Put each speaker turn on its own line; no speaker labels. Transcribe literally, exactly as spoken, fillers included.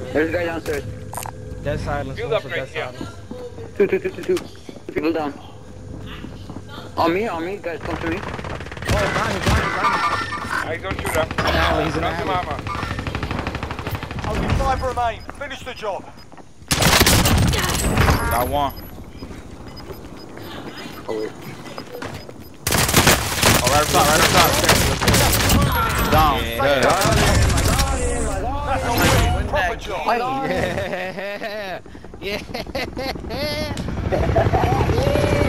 There's a guy downstairs.
Dead silence.
Field
Also
upgrade,
dead
yeah.
silence.
Two, two, two, two, two. Two people down. On me, on me, guys, come to me.
Oh, behind me, behind me, behind
I don't shoot him.
me. Alley, he's in the
Got some
alley.
armor.
Only five remain. Finish the job.
Got one.
Oh, wait.
Oh, right up top, right up top. Down.
Yeah.
Good.
That's a win. Proper job.
Yeah. Yeah.